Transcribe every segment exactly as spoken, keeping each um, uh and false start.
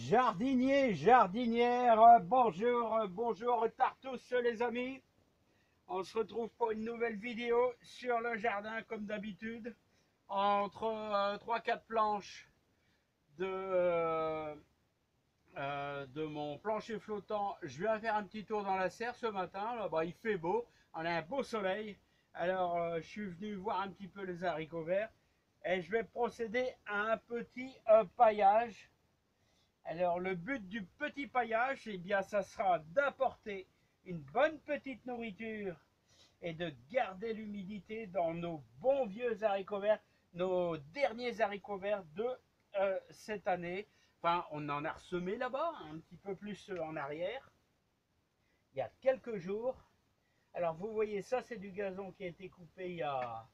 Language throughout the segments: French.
Jardinier, jardinière, euh, bonjour, euh, bonjour Tartus les amis. On se retrouve pour une nouvelle vidéo sur le jardin comme d'habitude. Entre euh, trois quatre planches de, euh, euh, de mon plancher flottant, je viens faire un petit tour dans la serre ce matin. Là, bah, il fait beau, on a un beau soleil. Alors euh, je suis venu voir un petit peu les haricots verts et je vais procéder à un petit euh, paillage. Alors le but du petit paillage, eh bien, ça sera d'apporter une bonne petite nourriture et de garder l'humidité dans nos bons vieux haricots verts, nos derniers haricots verts de euh, cette année. Enfin, on en a ressemé là-bas, un petit peu plus en arrière, il y a quelques jours. Alors vous voyez, ça c'est du gazon qui a été coupé il y a,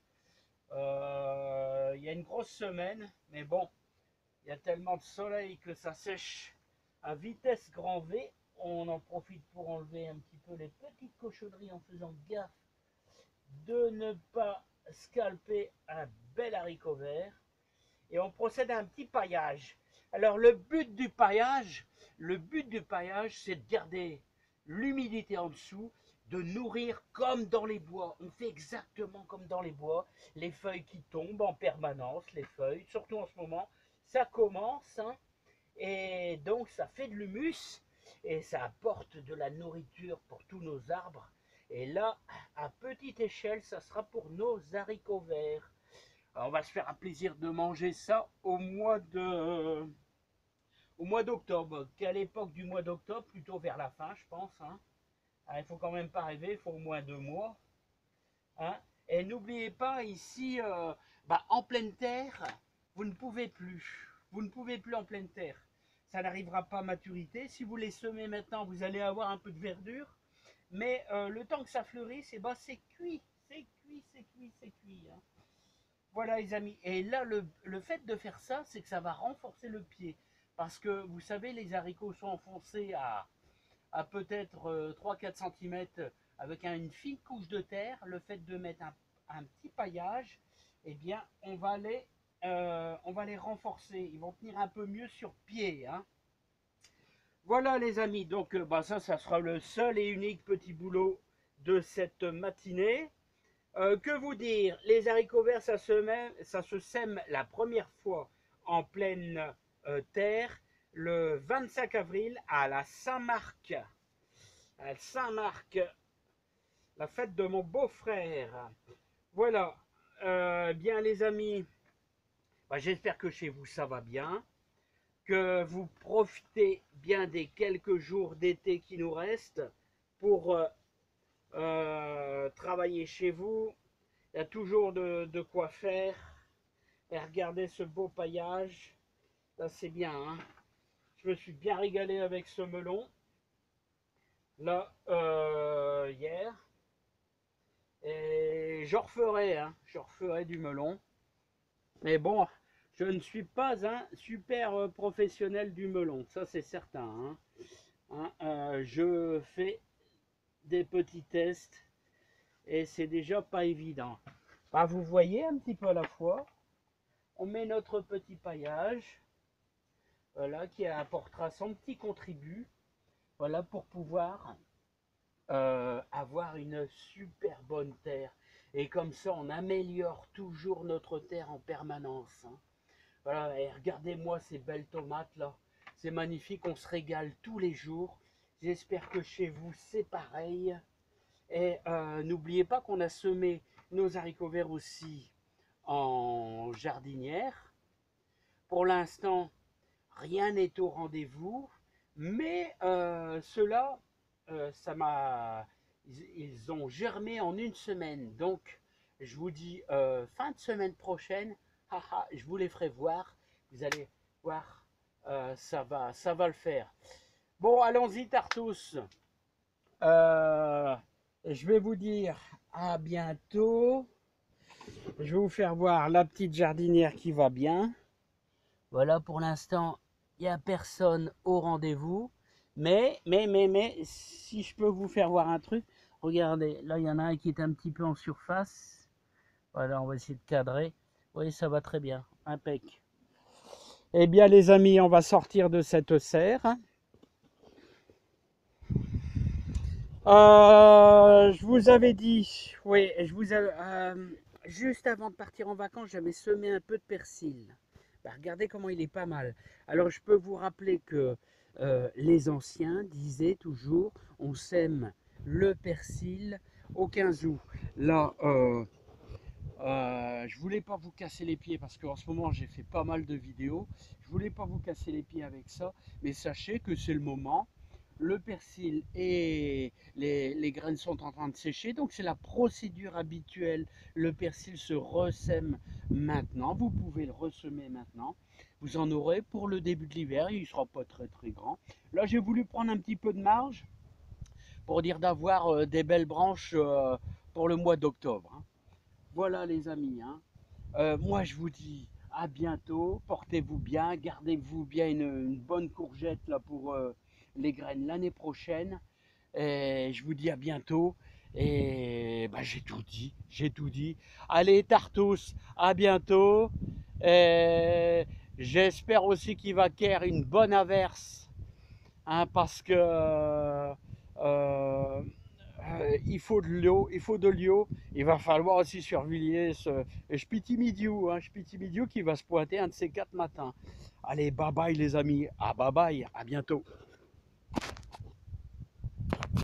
euh, il y a une grosse semaine, mais bon, il y a tellement de soleil que ça sèche à vitesse grand V. On en profite pour enlever un petit peu les petites cochonneries en faisant gaffe de ne pas scalper un bel haricot vert. Et on procède à un petit paillage. Alors le but du paillage, le but du paillage, c'est de garder l'humidité en dessous, de nourrir comme dans les bois. On fait exactement comme dans les bois. Les feuilles qui tombent en permanence, les feuilles, surtout en ce moment, ça commence, hein, et donc ça fait de l'humus et ça apporte de la nourriture pour tous nos arbres. Et là, à petite échelle, ça sera pour nos haricots verts. Alors, on va se faire un plaisir de manger ça au mois de au mois d'octobre. Qu'à l'époque du mois d'octobre, plutôt vers la fin, je pense. Hein. Alors, il faut quand même pas rêver, il faut au moins deux mois. Hein. Et n'oubliez pas, ici, euh, bah, en pleine terre, vous ne pouvez plus. Vous ne pouvez plus en pleine terre. Ça n'arrivera pas à maturité. Si vous les semez maintenant, vous allez avoir un peu de verdure. Mais euh, le temps que ça fleurisse, eh ben, c'est cuit. C'est cuit, c'est cuit, c'est cuit. Hein. Voilà les amis. Et là, le, le fait de faire ça, c'est que ça va renforcer le pied. Parce que vous savez, les haricots sont enfoncés à, à peut-être euh, trois à quatre centimètres avec un, une fine couche de terre. Le fait de mettre un, un petit paillage, eh bien, on va les, euh, on va les renforcer. Ils vont tenir un peu mieux sur pied. Hein. Voilà les amis. Donc, euh, bah, ça, ça sera le seul et unique petit boulot de cette matinée. Euh, que vous dire, les haricots verts, ça se, met, ça se sème la première fois en pleine euh, terre le vingt-cinq avril à la Saint-Marc. À Saint-Marc, la fête de mon beau-frère. Voilà, euh, bien les amis, bah, j'espère que chez vous ça va bien, que vous profitez bien des quelques jours d'été qui nous restent pour euh, euh, travailler chez vous. Il y a toujours de, de quoi faire. Et regardez ce beau paillage. Là, c'est bien. Hein. Je me suis bien régalé avec ce melon. Là, euh, hier. Et je referai. Hein. Je referai du melon. Mais bon, je ne suis pas un super professionnel du melon. Ça, c'est certain. Hein. Hein, euh, je fais des petits tests. Et c'est déjà pas évident. Bah, vous voyez un petit peu à la fois. On met notre petit paillage, voilà, qui apportera son petit contribut, voilà, pour pouvoir euh, avoir une super bonne terre. Et comme ça, on améliore toujours notre terre en permanence. Hein. Voilà, et regardez-moi ces belles tomates là, c'est magnifique, on se régale tous les jours. J'espère que chez vous c'est pareil. Et euh, n'oubliez pas qu'on a semé nos haricots verts aussi en jardinière. Pour l'instant, rien n'est au rendez-vous, mais euh, ceux-là, euh, ça m'a, ils, ils ont germé en une semaine. Donc, je vous dis euh, fin de semaine prochaine, haha, je vous les ferai voir. Vous allez voir, euh, ça va, ça va le faire. Bon, allons-y, Tartus. Euh, je vais vous dire à bientôt. Je vais vous faire voir la petite jardinière qui va bien. Voilà, pour l'instant, il n'y a personne au rendez-vous. Mais, mais, mais, mais, si je peux vous faire voir un truc, regardez, là, il y en a un qui est un petit peu en surface. Voilà, on va essayer de cadrer. Vous voyez, ça va très bien, impec. Eh bien les amis, on va sortir de cette serre. Euh, je vous avais dit, oui, je vous avais, euh, juste avant de partir en vacances, j'avais semé un peu de persil. Bah, regardez comment il est pas mal. Alors je peux vous rappeler que euh, les anciens disaient toujours, on sème le persil au quinze août. Là, euh, euh, je voulais pas vous casser les pieds parce qu'en ce moment j'ai fait pas mal de vidéos. Je voulais pas vous casser les pieds avec ça, mais sachez que c'est le moment. Le persil et les, les graines sont en train de sécher, donc c'est la procédure habituelle. Le persil se ressème maintenant, vous pouvez le ressemer maintenant. Vous en aurez pour le début de l'hiver, il ne sera pas très très grand. Là j'ai voulu prendre un petit peu de marge pour dire d'avoir euh, des belles branches euh, pour le mois d'octobre, hein. Voilà les amis, hein. Euh, moi je vous dis à bientôt, portez-vous bien, gardez-vous bien une, une bonne courgette là pour euh, les graines l'année prochaine. Et je vous dis à bientôt. Et bah, j'ai tout dit, j'ai tout dit. Allez Tartous, à bientôt. Et j'espère aussi qu'il va caire une bonne averse, hein, parce que euh, euh, il faut de l'eau, il faut de l'eau. Il va falloir aussi surveiller ce Spitimidiou, hein, Spitimidiou qui va se pointer un de ces quatre matins. Allez, bye bye les amis, à bye bye, à bientôt.